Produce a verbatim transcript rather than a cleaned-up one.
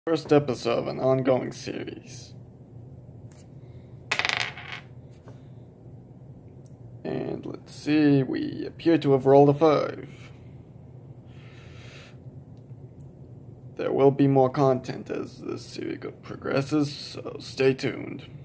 First episode of an ongoing series. And let's see, we appear to have rolled a five. There will be more content as this series progresses, so stay tuned.